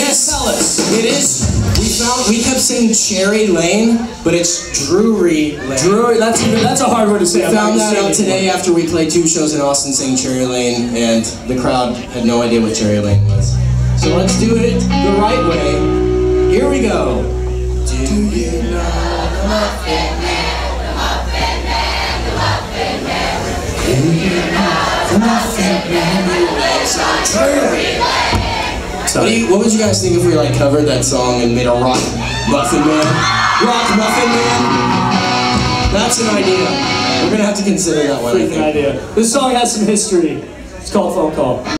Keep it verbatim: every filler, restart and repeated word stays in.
Yes, Tell us. it is. We found, we kept saying Cherry Lane, but it's Drury Lane. Drury, that's even, that's a hard word to say. We found that out today after we played two shows in Austin saying Cherry Lane, and the crowd had no idea what Cherry Lane was. So let's do it the right way. Here we go. Do you know the Muffin Man, the Muffin Man, the Muffin Man? Do you know the Muffin Man who lives on Drury Lane? What, do you, what would you guys think if we like covered that song and made a rock Muffin Man? Rock Muffin Man? That's an idea. We're gonna have to consider that one, I think. Freaking idea. This song has some history. It's called Phone Call.